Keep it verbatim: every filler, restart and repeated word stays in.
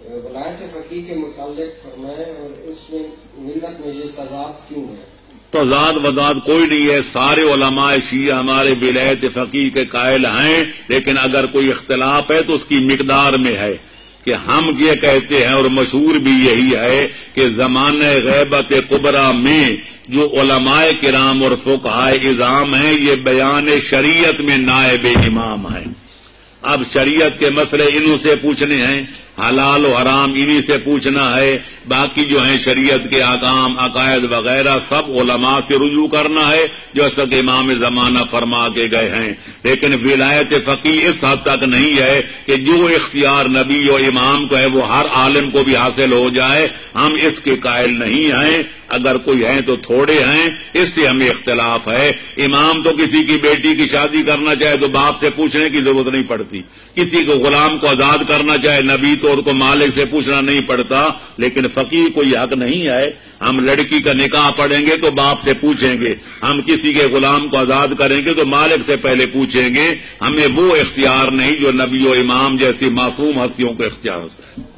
ولایت فقیہ کے متعلق فرمائیں اور اس میں ملت میں یہ تضاد کیوں ہے؟ تضاد وضاد کوئی نہیں ہے، سارے علماء شیعہ ہمارے ولایت فقیہ کے قائل ہیں، لیکن اگر کوئی اختلاف ہے تو اس کی مقدار میں ہے کہ ہم یہ کہتے ہیں اور مشہور بھی یہی ہے کہ زمانہ غیبت کبریٰ میں جو علماء کرام اور فقہائے اعظام ہیں یہ بیان شریعت میں نائب امام ہیں۔ اب شریعت کے مسئلے انہوں سے پوچھنے ہیں، حلال و حرام انہی سے پوچھنا ہے، باقی جو ہیں شریعت کے احکام عقائد وغیرہ سب علماء سے رجوع کرنا ہے جو اصل امام زمانہ فرما کے گئے ہیں۔ لیکن ولایت فقیہ اس حد تک نہیں ہے کہ جو اختیار نبی و امام کو ہے وہ ہر عالم کو بھی حاصل ہو جائے، ہم اس کے قائل نہیں ہیں، اگر کوئی ہیں تو تھوڑے ہیں، اس سے ہمیں اختلاف ہے۔ امام تو کسی کی بیٹی کی شادی کرنا چاہے تو باپ سے پوچھنے کی ضرورت نہیں پڑتی، کسی کو غلام کو آزاد کرنا چاہے نبی تو ان کو مالک سے پوچھنا نہیں پڑتا، لیکن فقیر کو یہ حق نہیں ہے۔ ہم لڑکی کا نکاح پڑھیں گے تو باپ سے پوچھیں گے، ہم کسی کے غلام کو آزاد کریں گے تو مالک سے پہلے پوچھیں گے، ہمیں وہ اختیار نہیں جو نبی و امام جیسی معصوم ہستیوں کو اختیار ہوتا ہے۔